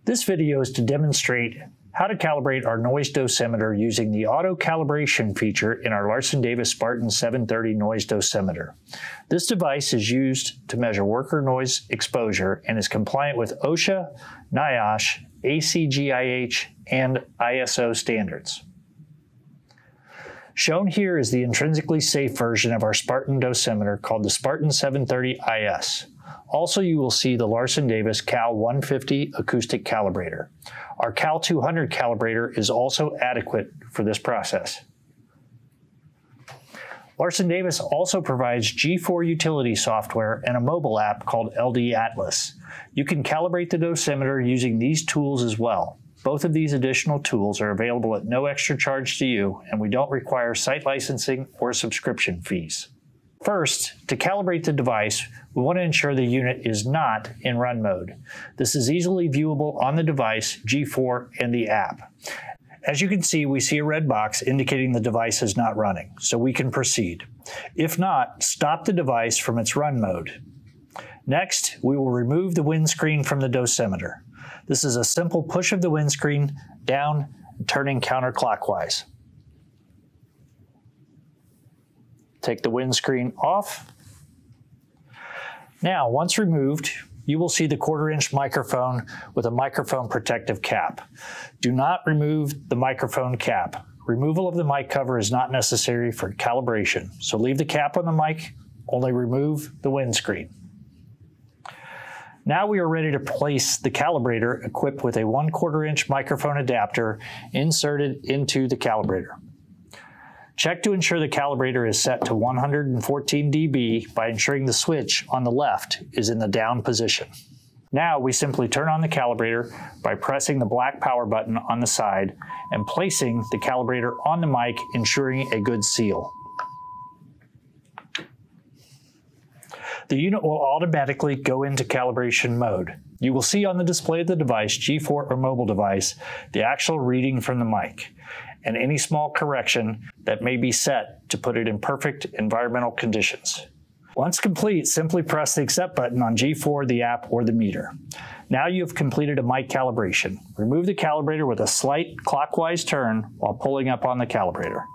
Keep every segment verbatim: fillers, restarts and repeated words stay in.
This video is to demonstrate how to calibrate our noise dosimeter using the auto calibration feature in our Larson Davis Spartan seven thirty noise dosimeter. This device is used to measure worker noise exposure and is compliant with OSHA, NIOSH, A C G I H, and I S O standards. Shown here is the intrinsically safe version of our Spartan dosimeter called the Spartan seven thirty I S. Also, you will see the Larson Davis Cal one fifty acoustic calibrator. Our Cal two hundred calibrator is also adequate for this process. Larson Davis also provides G four utility software and a mobile app called L D Atlas. You can calibrate the dosimeter using these tools as well. Both of these additional tools are available at no extra charge to you, and we don't require site licensing or subscription fees. First, to calibrate the device, we want to ensure the unit is not in run mode. This is easily viewable on the device, G four, and the app. As you can see, we see a red box indicating the device is not running, so we can proceed. If not, stop the device from its run mode. Next, we will remove the windscreen from the dosimeter. This is a simple push of the windscreen down, turning counterclockwise. Take the windscreen off. Now, once removed, you will see the quarter inch microphone with a microphone protective cap. Do not remove the microphone cap. Removal of the mic cover is not necessary for calibration, so leave the cap on the mic, only remove the windscreen. Now we are ready to place the calibrator equipped with a one quarter inch microphone adapter inserted into the calibrator. Check to ensure the calibrator is set to one hundred fourteen D B by ensuring the switch on the left is in the down position. Now we simply turn on the calibrator by pressing the black power button on the side and placing the calibrator on the mic, ensuring a good seal. The unit will automatically go into calibration mode. You will see on the display of the device, G four or mobile device, the actual reading from the mic, and any small correction that may be set to put it in perfect environmental conditions. Once complete, simply press the accept button on G four, the app, or the meter. Now you have completed a mic calibration. Remove the calibrator with a slight clockwise turn while pulling up on the calibrator.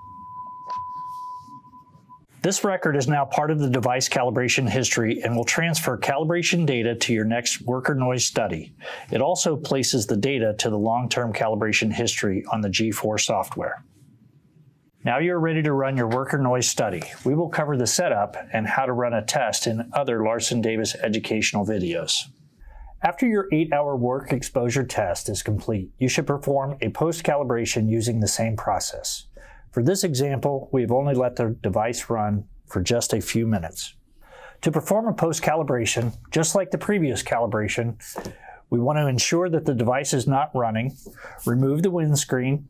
This record is now part of the device calibration history and will transfer calibration data to your next worker noise study. It also places the data to the long-term calibration history on the G four software. Now you're ready to run your worker noise study. We will cover the setup and how to run a test in other Larson Davis educational videos. After your eight hour work exposure test is complete, you should perform a post-calibration using the same process. For this example, we've only let the device run for just a few minutes. To perform a post-calibration, just like the previous calibration, we want to ensure that the device is not running, remove the windscreen,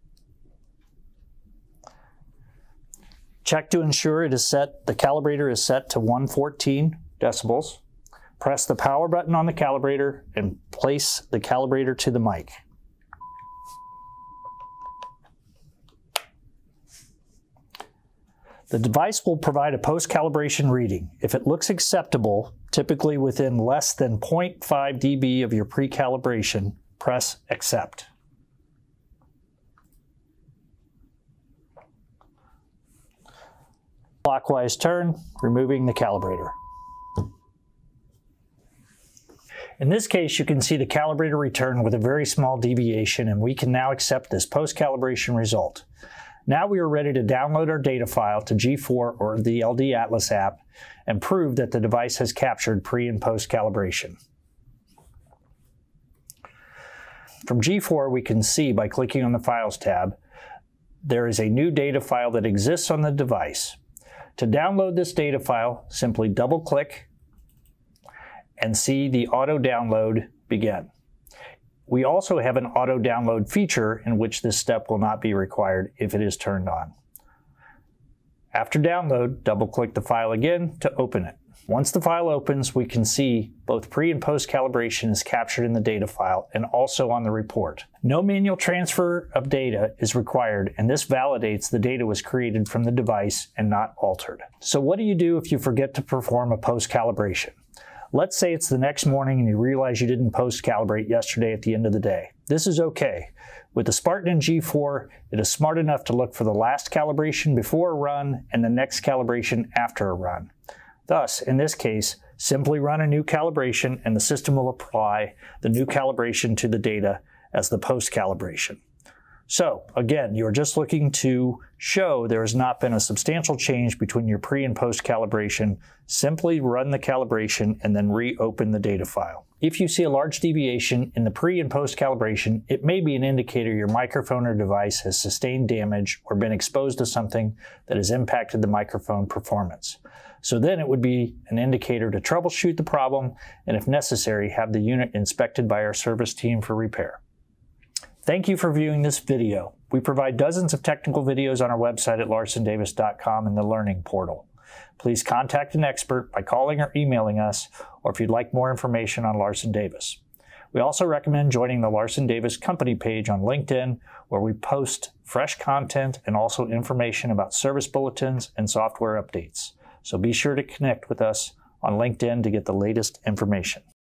check to ensure it is set, the calibrator is set to one hundred fourteen decibels, press the power button on the calibrator, and place the calibrator to the mic. The device will provide a post-calibration reading. If it looks acceptable, typically within less than zero point five D B of your pre-calibration, press accept. Clockwise turn, removing the calibrator. In this case, you can see the calibrator return with a very small deviation, and we can now accept this post-calibration result. Now we are ready to download our data file to G four or the L D Atlas app and prove that the device has captured pre and post calibration. From G four, we can see by clicking on the Files tab, there is a new data file that exists on the device. To download this data file, simply double-click and see the auto download begin. We also have an auto download feature in which this step will not be required if it is turned on. After download, double-click the file again to open it. Once the file opens, we can see both pre and post calibration is captured in the data file and also on the report. No manual transfer of data is required, and this validates the data was created from the device and not altered. So what do you do if you forget to perform a post calibration? Let's say it's the next morning and you realize you didn't post Calibrate yesterday at the end of the day. This is okay. With the Spartan and G four, it is smart enough to look for the last calibration before a run and the next calibration after a run. Thus, in this case, simply run a new calibration and the system will apply the new calibration to the data as the post calibration. So again, you're just looking to show there has not been a substantial change between your pre and post calibration. Simply run the calibration and then reopen the data file. If you see a large deviation in the pre and post calibration, it may be an indicator your microphone or device has sustained damage or been exposed to something that has impacted the microphone performance. So then it would be an indicator to troubleshoot the problem and, if necessary, have the unit inspected by our service team for repair. Thank you for viewing this video. We provide dozens of technical videos on our website at larson davis dot com in the Learning portal. Please contact an expert by calling or emailing us, or if you'd like more information on Larson Davis. We also recommend joining the Larson Davis company page on LinkedIn, where we post fresh content and also information about service bulletins and software updates. So be sure to connect with us on LinkedIn to get the latest information.